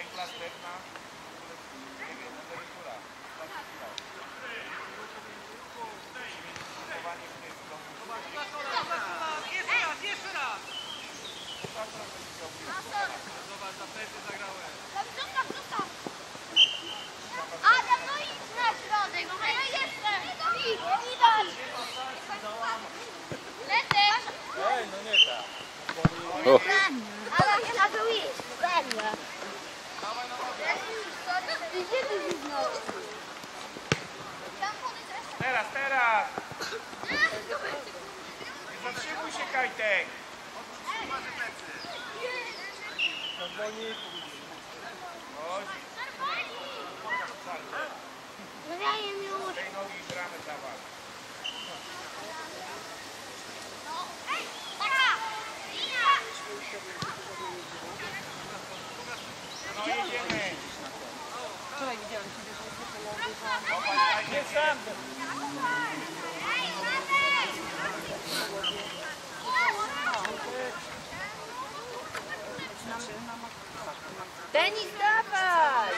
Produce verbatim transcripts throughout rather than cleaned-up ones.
O. Teraz, teraz! Nie zatrzymuj się, Kajtek! Chodź. Tej nogi gramy dla was. No jedziemy! Wczoraj widziałem ciebie, że Nie sam! Denis, dawaj!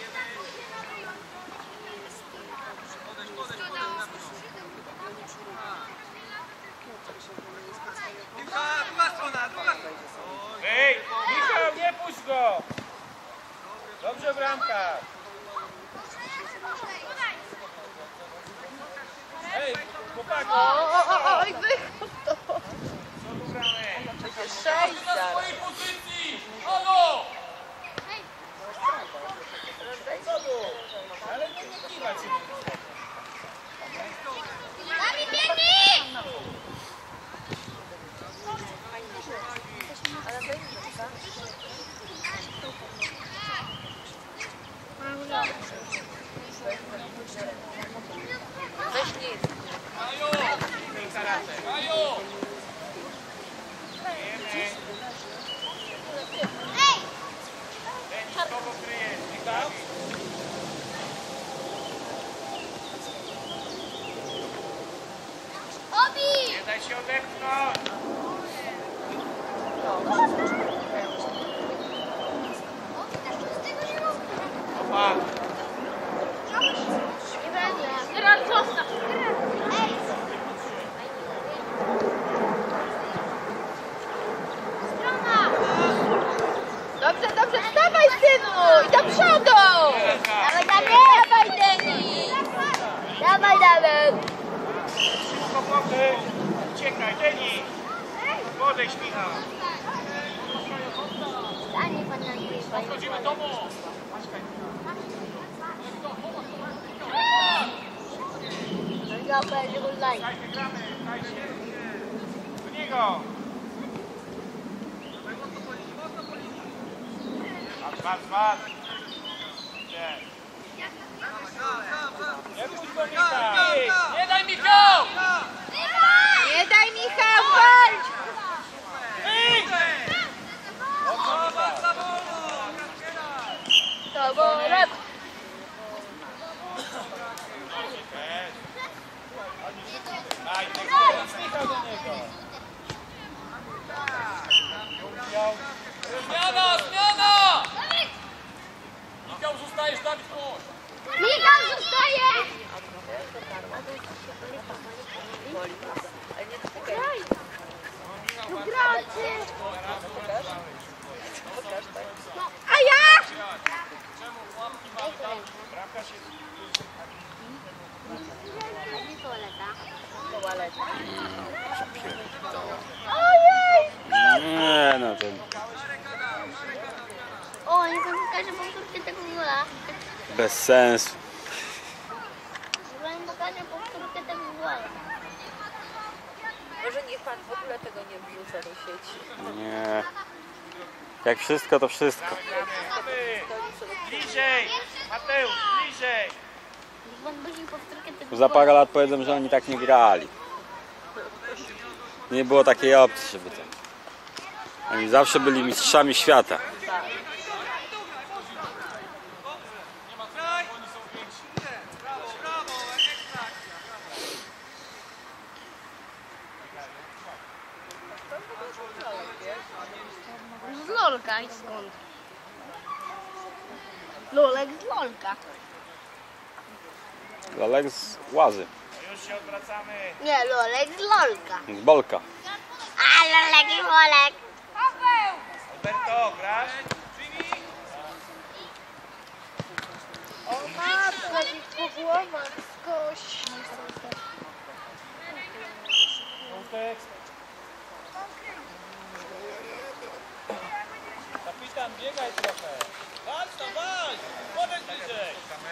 Ej, Michał, nie puść go! Dobrze, bramka! Ej, chłopaki! O, o, o, oj, wychód to! Co tu gramy? Przecież sześć Na zaraz. swojej pozycji! Halo! Co tu? Ale nie nie kiwać się. Weź nic. Majo! Tej karate. Majo! Wiemy. Denis, kogo kryjesz? Michał? Nie daj się odepchnąć! Opa! Teraz zostaw! Dobrze, dobrze, wstawaj, synu! I do przodu! Dawaj, dawaj, dawaj, Denis! Dawaj, dawaj! Szybko podejdź! Uciekaj, Denis! Podejdź, Michał! Stanie pan na niej. Wchodzimy do domu! Ja będę go lajk. Dajcie, gramy! Dajcie! Do niego! Patrz, patrz, patrz! Nie. Nie puść go, Michał! Nie daj Michał! Nie daj, Michał, walcz! To worek. Daj, Michał do niego! Zmiana, zmiana! Michał, zostajesz, Dawid, chodź! Michał zostaje! No gracie! A ja? Bramka się... Toaleta. Ojej! Nie no to... O, nie pokażę powtórkę tego gola. Bez sensu. Chyba nie pokażę powtórkę tego gola. Może niech pan w ogóle tego nie wrzuca do sieci. Nie. Jak wszystko, to wszystko. Bliżej! Mateusz, bliżej! Niech pan później powtórkę tego Za parę lat powiedzą, że oni tak nie grali. Nie było takiej opcji, żeby to... Oni zawsze byli mistrzami świata. Z lolka i skąd? Lolek z Lolka. Lolek z łazy. Już się odwracamy. Nie, Lolek z Lolka. Z bolka. A Lolek i Lolek. Alberto, grasz? O matko, ich po głowach skoś. Żółtek. Kapitan, biegaj trochę. Walcz tam, walcz! Podejdź bliżej.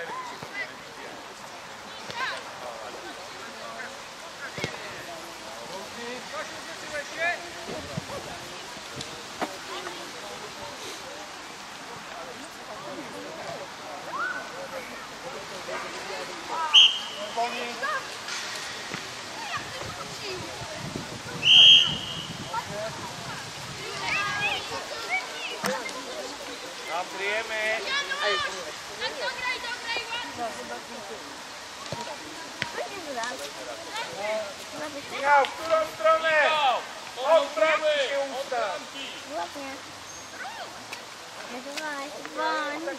Nakryjemy. Michał, w którą stronę? Od bramki się ustaw. Ładnie. Dawaj, dzwoń.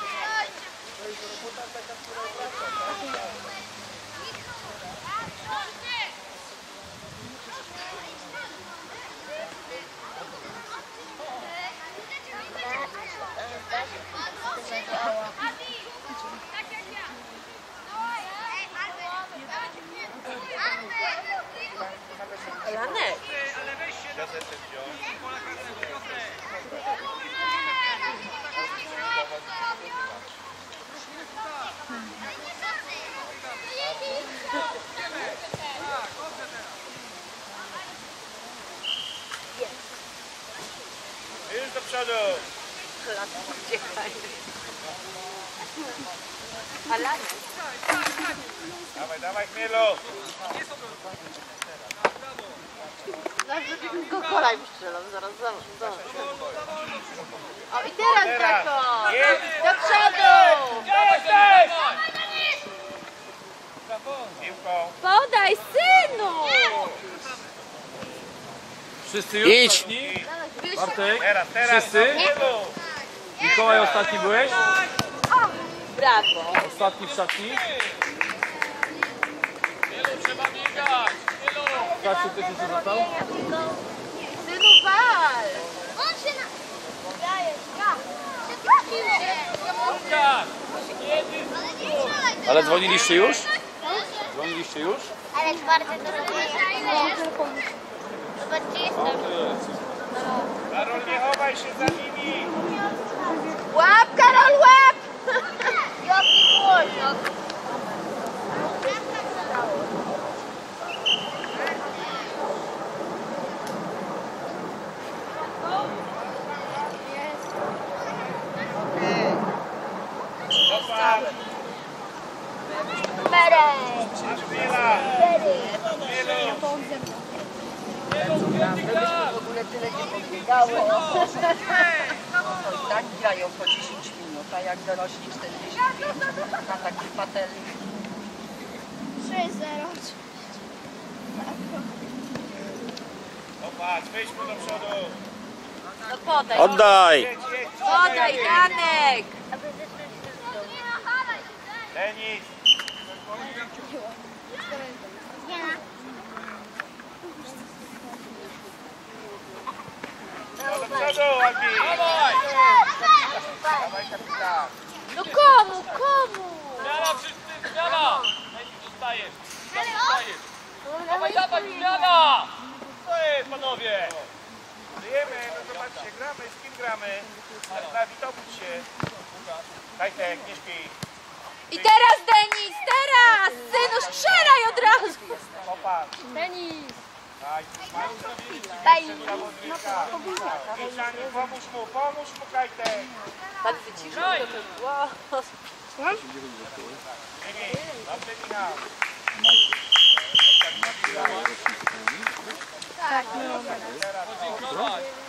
Janek. Gazetę wziąć. Już do przodu. Dawaj, dawaj, Chmielu. Go kolaj strzelam, zaraz, zaraz, zaraz. O i teraz, Teraz. Draco! Jedź. Do przodu! Gdzie jesteś? Piłką. Podaj, synu! Wszyscy już? Idź. Ostatni? Bartek? Teraz, teraz. Wszyscy? Chmielu. Mikołaj, ostatni byłeś? Brawo! Ostatni w szatni? Wielu trzeba biegać! Wielu! Kasiu, ty się został? Synu, wal! On się na... Daje, ja. Się trafił się. Łukasz! Kiedy? Ale nie strzelaj teraz. Ale dzwoniliście już? Dzwoniliście już? Ale czwarty to robię. Zobaczcie, jestem. Karol, nie chowaj się za nimi. Łap, Karol, łap! Jaki wolno. Popatrz. Berej. Masz chwila. Berej. W ogóle tyle nie podbiegało. Tak grają po dziesięć minut, a jak dorośli czterdzieści minut na taki patelnik. sześć zero. Popatrz, wyjdźmy do przodu. No podaj, Oddaj! Jedź, jedź. podaj, Janek! Denis. No do przodu, Albi. Dawaj! Dawaj, kapitan. No komu, komu? Zmiana wszyscy! Zmiana! Najpierw zostajesz! Tam zostajesz! Dawaj, dawaj, zmiana! Co jest, panowie? Żyjemy, no zobaczcie, gramy, z kim gramy? Dawid, obudź się. Kajtek, nie śpi. I teraz, Denis, teraz! Synu, strzelaj od razu! Popatrz. Denis! Daj, Daj. zawodnika. Mieszanie, pomóż mu, pomóż mu, Kajtek. Pan wyciszył to ten głos. Emi, dobrze, Michał. Tak, Teraz, Podziękować!